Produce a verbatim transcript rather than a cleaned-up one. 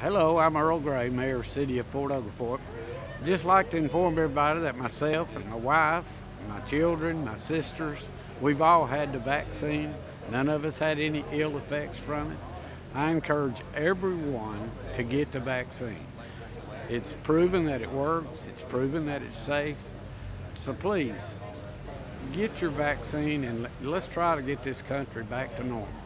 Hello, I'm Earl Gray, Mayor of the City of Fort Oglethorpe. I'd just like to inform everybody that myself and my wife, my children, my sisters, we've all had the vaccine. None of us had any ill effects from it. I encourage everyone to get the vaccine. It's proven that it works, it's proven that it's safe. So please, get your vaccine and let's try to get this country back to normal.